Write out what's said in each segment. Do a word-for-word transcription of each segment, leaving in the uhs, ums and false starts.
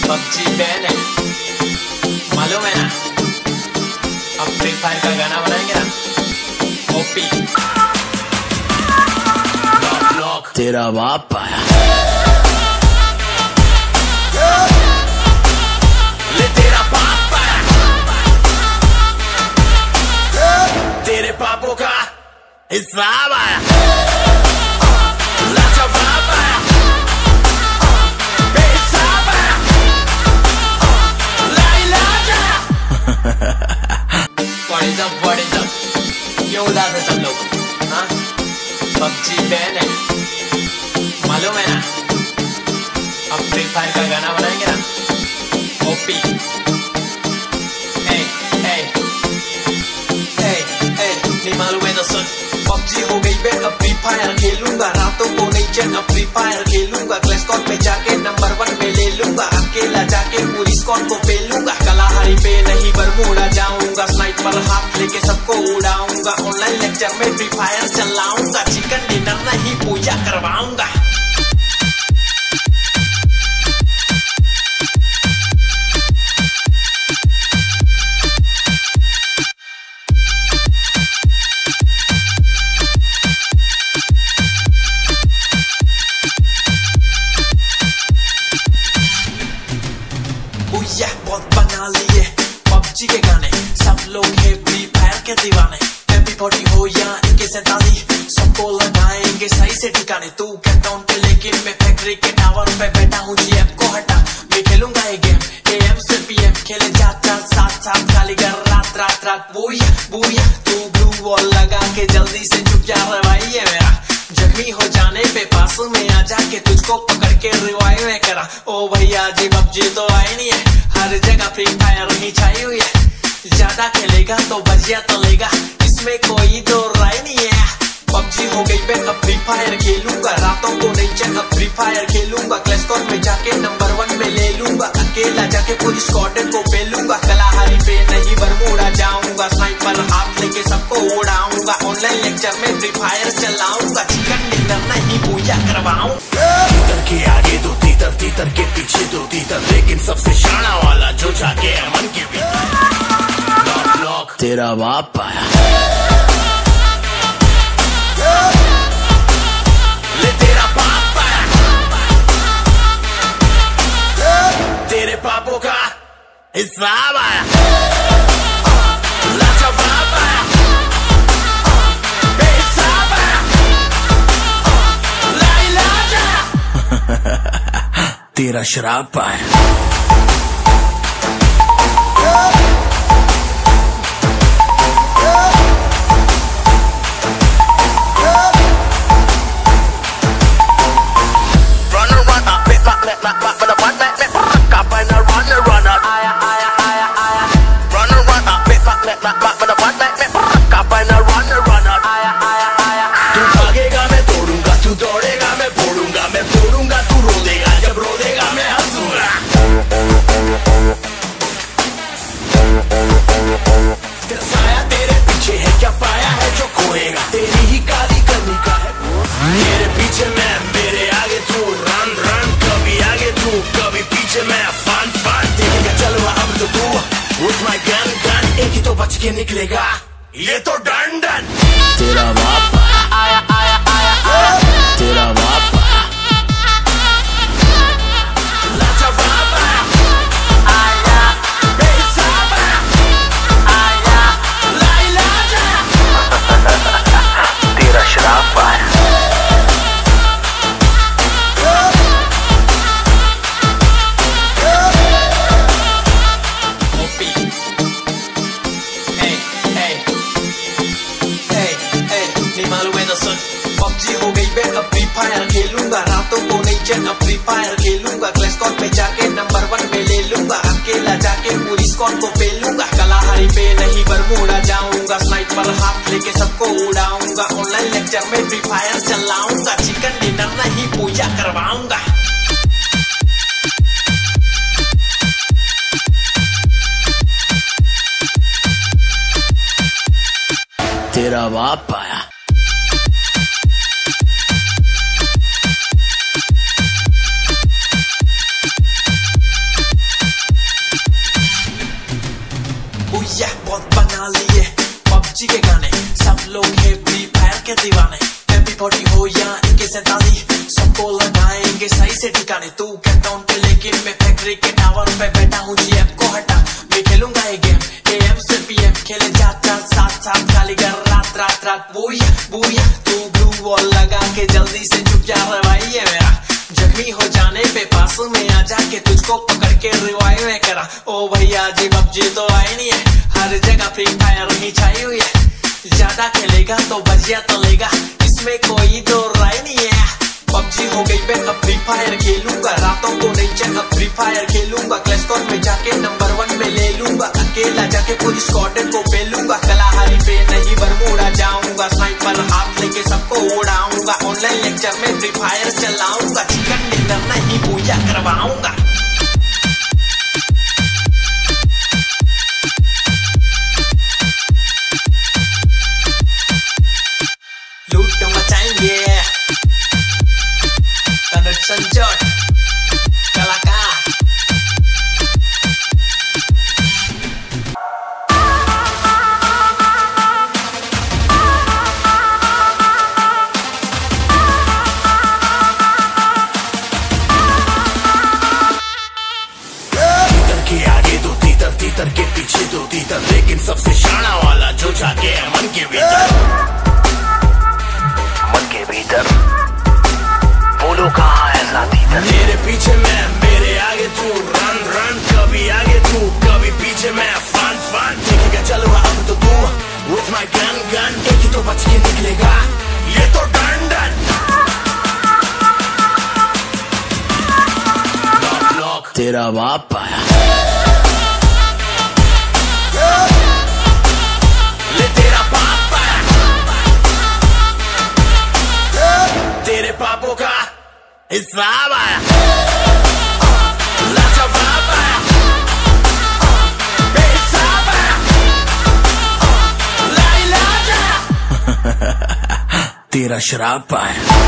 PUBG ban है, मालूम है ना। अब फ्री फायर का गाना बनाएंगे ना, ओपी लॉक लॉक तेरा बाप आया, ले तेरा बाप आया, तेरे पापों का हिसाब आया, लाजवाब आया, बेहिसाब आया, लाइलाज आया। What is up, what is up? क्यों उदास है सब लोग? हाँ, पबजी बैन है, मालूम है ना। अब फ्री फायर का गाना बनाएंगे ना, ओपी ए ए ए ए नहीं मालूम है तो सुन। पबजी हो गई बैन, अब फ्री फायर खेलूंगा, रातों को नहीं चैन, अब फ्री फायर खेलूंगा, क्लैश स्क्वाड पे जाके नंबर वन पे ले लूंगा, अकेला जाके पूरी स्क्वाड को पेलूंगा, कलाहारी पे नहीं बरमूडा जाऊंगा, स्नाइपर हाथ लेके सबको उड़ाऊंगा, ऑनलाइन लेक्चर में फ्री फायर चलाऊंगा, चिकन डिनर नहीं पूजा करवाऊंगा। बहुत बना लिए पबजी के गाने, सब लोग है फ्री फायर के दीवाने, एम पी फोर्टी हो या ए के सैंतालीस, सबको लगाएंगे सही से ठिकाने। तू कैंटाउन पे लेकिन मैं फैक्ट्री के टावर पे बैठा हूँ, जी ऐप को हटा, मैं खेलूंगा ये गेम ए एम से पी एम, खेले जात जात साथ साथ खाली कर रात रात रात, बुया बुया तू ब्लू वॉल लगा के जल्दी से चुप जा रवाई है मेरा, जख्मी हो जाने पे पास में आ जाके तुझको पकड़ के रिवाइव में करा। ओ भैया जी पबजी तो आई नहीं है, हर जगह फ्री फायर ही छाई हुई है, ज्यादा खेलेगा तो बजिया तलेगा, इसमें कोई तो राय नहीं है। पबजी हो गई बैन, अब फ्री फायर खेलूंगा, रातों को नहीं चैन, अब फ्री फायर खेलूंगा, क्लैश स्क्वाड में जाके नंबर वन में ले लूंगा, अकेला जाके पूरी स्क्वाड को पेलूंगा, कलाहारी पे नहीं बरमूडा जाऊंगा, स्नाइपर हाथ लेके सबको उड़ाऊंगा, ऑनलाइन लेक्चर में फ्री फायर चलाऊंगा, चिकन डिनर नहीं पूजा करवाऊं। तीतर के आगे दो तीतर, तीतर के पीछे दो तीतर, लेकिन सबसे शाना वाला जो जाके मन के भीतर, लॉक लॉक तेरा बाप आया, ले तेरा बाप आया, तेरे पापों का हिसाब आया, लाजवाब आया, बेहिसाब आया, लाइलाज आया। तेरा शराब आया। तू भागेगा मैं तोड़ूंगा, तू दौड़ेगा मैं फोड़ूंगा, मैं फोड़ूंगा तू रो देगा, जब रो देगा मैं हंसूंगा। तेरा साया तेरे पीछे है, क्या पाया है जो खोएगा, तेरी ही काली करनी का है, तेरे पीछे मैं मेरे आगे तू, रन रन कभी आगे तू कभी पीछे मैं, फन फन देखेगा चलवा अब तो तू, with my gun gun एक ही तो बच के निकलेगा, ये तो डन डन। तेरा बाप आया, आया आया आया, तेरा बाप आया, लाजवाब आया, आया, बेहिसाब आया, आया, लाइलाज आया। तेरा शराब आया। ओपी ए ए ए ए नहीं मालूम है तो सुन। पबजी हो गई बैन, अब फ्री फायर खेलूंगा, रातों को नहीं चैन, अब फ्री फायर खेलूंगा, क्लैश स्क्वाड पे जाके नंबर वन पे ले लूंगा, अकेला जाके पूरी स्क्वाड को पेलूंगा, कलाहारी पे नहीं बरमूडा जाऊंगा, स्नाइपर हाथ लेके सबको उड़ाऊंगा, ऑनलाइन लेक्चर में फ्री फायर चलाऊंगा, चिकन डिनर नहीं पूजा करवाऊंगा। तेरा बाप आया। ठिकाने तू कैंटोन पे, लेकिन मैं फैक्ट्री के टावर पे बैठा हूँ। जीएफ को हटा मैं खेलूंगा ये गेम, एएम से पीएम खेले जात जात साथ साथ खाली कर रात रात रात। बूया बूया तू ब्लू वॉल लगा के जल्दी से चुप जा रहा भाई है मेरा, जख्मी हो जाने पे पास में आ जाके तुझको पकड़ के रिवाइव में करा। ओ भैया जी पबजी तो आई नहीं है, हर जगह फ्री फायर ही छाई हुई है। ज्यादा खेलेगा तो बजिया तलेगा, इसमें कोई तो राय नहीं है। पबजी हो गई मैं अब फ्री फायर खेलूंगा, रातों को नहीं चल अब फ्री फायर खेलूंगा। क्लैशकॉन में जाके नंबर वन में ले लूंगा, अकेला जाके पूरी स्क्वाड को पेलूंगा। कलाहारी पे नहीं बरमूडा जाऊंगा, स्नाइपर हाथ लेके सबको उड़ाऊंगा। ऑनलाइन लेक्चर में फ्री फायर चलाऊंगा, चिकन डिनर नहीं पूजा करवाऊंगा। लूट मचाएंगे संजोट कलाकार। तीतर के आगे दो तीतर, तीतर के पीछे दो तीतर, लेकिन सबसे शाना वाला जो जाके मन के भीतर, मन के भीतर बोलो कहाँ है तीतर। तेरे पीछे मैं, मेरे आगे तू, रन रन, कभी आगे तू कभी पीछे मैं, फन फन देखेगा चलो अब तो तू with my gun gun, एक ही तो बच के निकलेगा ये तो डन डन। लॉक लॉक तेरा बाप आया, ले तेरा बाप आया, तेरे पापों का हिसाब आया, लाजवाब आया, बेहिसाब आया, लाइलाज आया, तेरा शराब आया।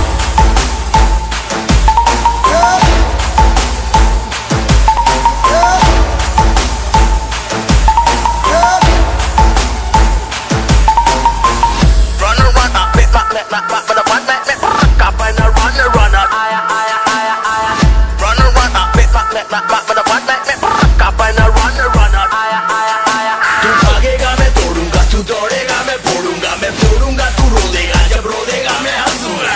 तू भागेगा मैं तोड़ूंगा, तू दौड़ेगा मैं फोड़ूंगा, मैं फोड़ूंगा तू रो देगा, जब रो देगा मैं हंसूंगा।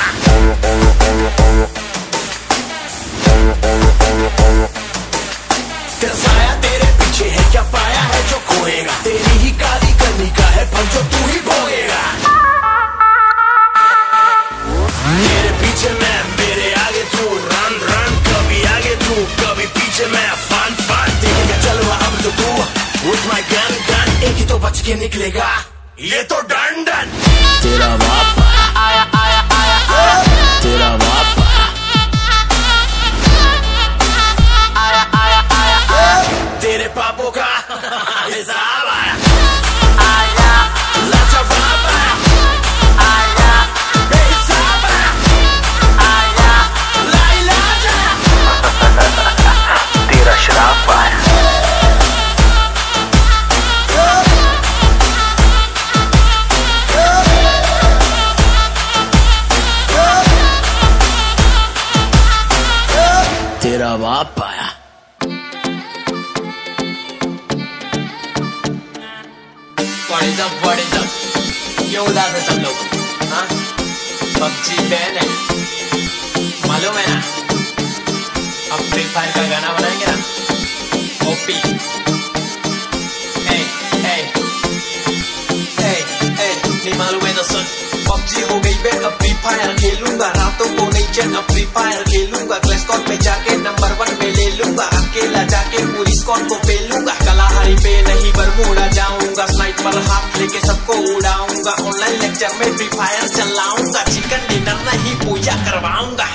तेरा साया तेरे पीछे है, क्या पाया है जो खोएगा, तेरी ही काली करनी का है फल जो तू ही भोगेगा। तेरे पीछे मैं, मेरे आगे तू, रन रन, कभी आगे तू कभी पीछे मैं, फन फन देखेगा चलो अब तो तू with my gun gun, एक ही तो बच के निकलेगा ये तो डन डन। तेरा बाप आया आया आया आया, तेरा बाप आया आया आया आया, तेरे पापों का हिसाब आया, आया लाजवाब आया, आया बेहिसाब आया, आया लाइलाज आया, तेरा शराब आया। तेरा बाप आया, बड़े दम बड़े दम क्यों उदास है सब लोग, हाँ पबजी बैन है मालूम है ना। अब फ्री फायर का गाना बनाएंगे ना, ओपी ए ए ए ए नहीं मालूम है तो सुन। पबजी हो गई मैं अब फ्री फायर खेलूंगा, रातों को नहीं चैन अब फ्री फायर खेलूंगा। क्लैशकॉन में जाके नंबर वन में ले लूंगा, अकेला जाके पूरी स्क्वाड को पेलूंगा। कलाहारी पे नहीं बरमूडा जाऊंगा, स्नाइपर हाथ लेके सबको उड़ाऊंगा। ऑनलाइन लेक्चर में फ्री फायर चलाऊंगा, चिकन डिनर नहीं पूजा करवाऊंगा।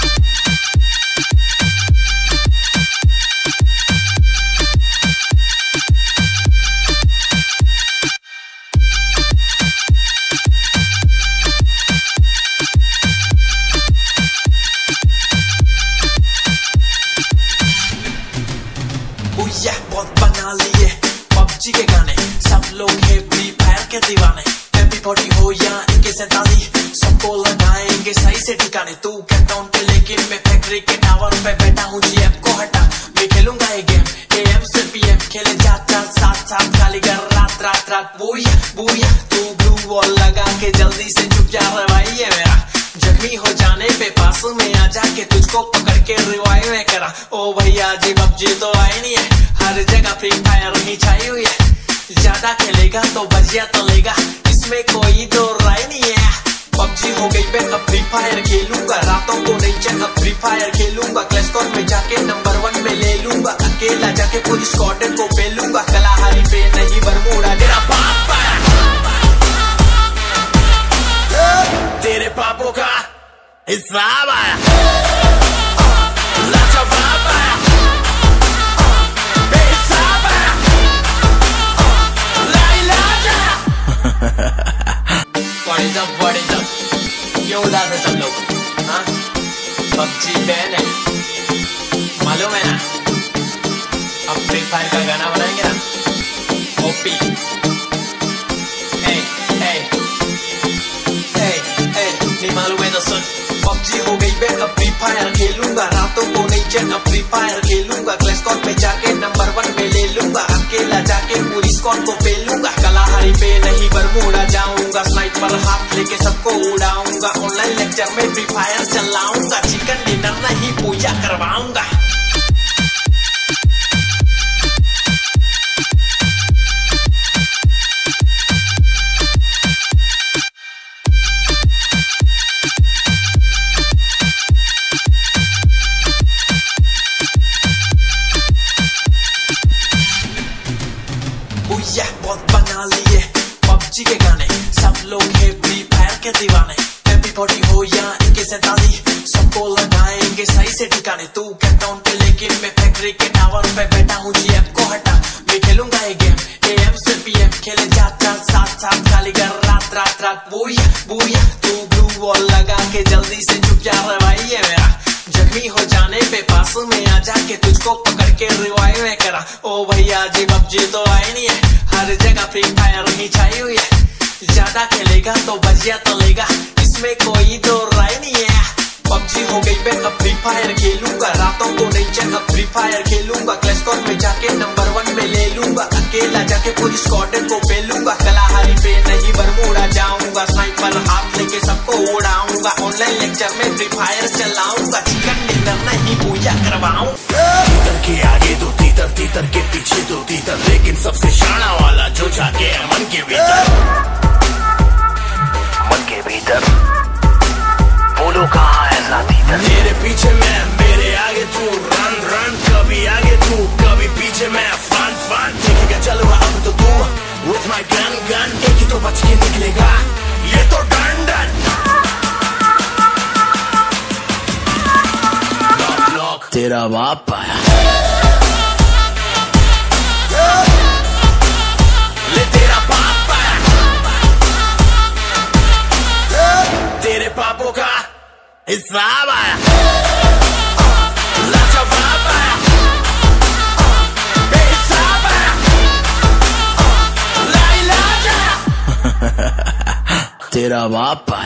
भैया बहुत बना लिए पबजी के गाने, सब लोग है फ्री फायर के दीवाने। मैं भी फोर्टी हो या ए के सैंतालीस, सबको लगाएंगे सही से ठिकाने। तू कैप टाउन पे लेकिन मैं फैक्ट्री के टावर पे बैठा हूँ। जी ऐप को हटा, मैं खेलूंगा ये गेम ए एम से पी एम। खेले जात जात साथ साथ खाली कर रात रात रात। बूया बूया तू ब्लू वॉल लगा के जल्दी से चुप जा रहा भाई ये मेरा। जख्मी हो जाने पे पास में आ जाके तुझको पकड़ के रिवाइव में करा। ओ भैया जी पबजी तो आई नहीं है, हर जगह फ्री फायर ही छाई हुई है। ज्यादा खेलेगा तो बजिया तलेगा, इसमें कोई तो राय नहीं है। पबजी हो गई मैं अब फ्री फायर खेलूंगा, रातों को नहीं चल अब फ्री फायर खेलूंगा। क्लैश स्क्वाड में जाके नंबर वन में ले लूंगा, अकेला जाके पूरी स्क्वाड को पेलूंगा। कलाहारी पे नहीं बरमूडा तेरा पापा, तेरे पापों का हिसाब आया, लाजवाब आया, बेहिसाब आया, लाइलाज आया। बड़ी दब बड़ी दब क्यों उदास है सब लोग? हाँ पबजी बैन है मालूम है ना। अब फ्री फायर का गाना बनाएंगे ना ओपी। नहीं मालूम है तो सुन, पबजी हो गई मैं अब फ्री फायर खेलूंगा, रातों को नहीं चल अब फ्री फायर खेलूंगा। क्लैश स्क्वाड में जाके नंबर वन में ले लूंगा, अकेला जाके पूरी स्क्वाड को पेलूंगा। कलाहारी पे नहीं बरमूडा जाऊंगा, स्नाइपर हाथ लेके सबको उड़ाऊंगा। ऑनलाइन लेक्चर में फ्री फायर चलाऊंगा, चिकन डिनर नहीं पूजा करवाऊंगा। भैया बहुत बना लिए पबजी के गाने, सब लोग है फ्री फायर के दीवाने। एम पी फोर्टी हो या ए के सैंतालीस, सबको लगाएंगे सही से ठिकाने। तू कैप टाउन पे लेकिन मैं फैक्ट्री के टावर पे बैठा हूँ। जी ऐप को हटा, मैं खेलूंगा ये गेम ए एम से पी एम। खेले जात जात साथ साथ खाली कर रात रात रात। बूया बूया तू ब्लू वॉल लगा के जल्दी से चुप जा रहा भाई ये मेरा। जख्मी हो जाने पे पास में आ जाके तुझको पकड़ के रिवाइव में करा। ओ भैया जी पबजी तो आई नहीं है, हर जगह फ्री फायर ही छाई हुई है। ज्यादा खेलेगा तो बजिया तलेगा, इसमें कोई तो राय नहीं है। पबजी हो गई मैं अब फ्री फायर खेलूंगा, रातों को नहीं चल अब फ्री फायर खेलूंगा। क्लैश स्क्वाड में जाके नंबर वन में ले लूंगा, अकेला जाके पूरी स्क्वाड को पेलूंगा। कलाहारी पे नहीं बरमूडा जाऊंगा, स्नाइपर हाथ लेके सबको उड़ाऊंगा। ऑनलाइन लेक्चर में फ्री फायर चलाऊंगा, चिकन डिनर नहीं पूजा करवाऊं। तीतर के आगे दो तीतर, तीतर के पीछे दो तीतर, लेकिन सबसे शाना वाला जो जाके मन के भीतर, मन के भीतर बोलो कहाँ है तीतर। मेरे पीछे मैं, मेरे आगे तू, रन रन, कभी आगे तू कभी पीछे मैं, फन फन। देखेगा चलो अब तो तू with my gun gun, एक ही तो बच के निकलेगा ये तो डन डन। लॉक लॉक तेरा बाप आया, ले तेरा बाप आया, तेरे पापों का हिसाब आया, लाजवाब आया, बेहिसाब आया, लाइलाज आया। तेरा बाप आया।